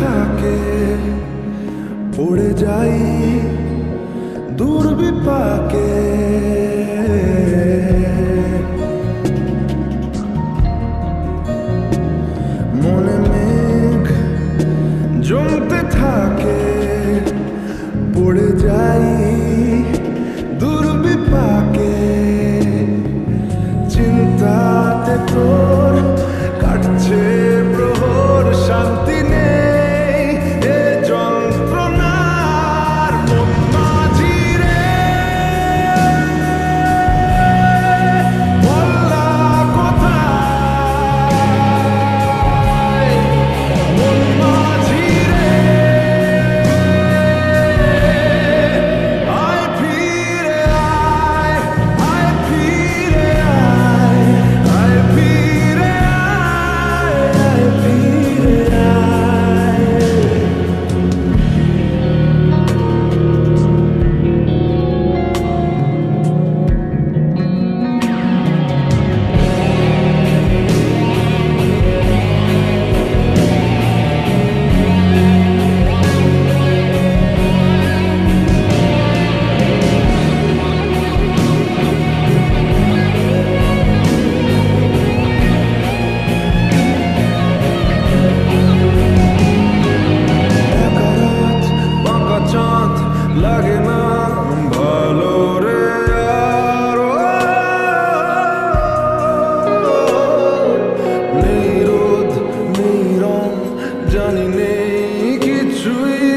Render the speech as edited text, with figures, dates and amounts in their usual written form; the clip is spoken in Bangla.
থাকে পড়ে যাই দুর্বিপাকে। মনে মেঘ জমতে থাকে পড়ে যাই দুর্বিপাকে। চিন্তাতে তোর কাটছে প্রহর, শান্তি নেই এ যন্ত্রণার মন মাঝি রে। বললা কোথায় মন মাঝি রে, আয় ফিরে আয়, আয় ফিরে আয়, আয় ফিরে আয়, আয় ফিরে আয়। একা রাত বাঁকা চাঁদ লাগে না ভালো রে আর। নেই রোদ নেই রং জানি নেই কিছুই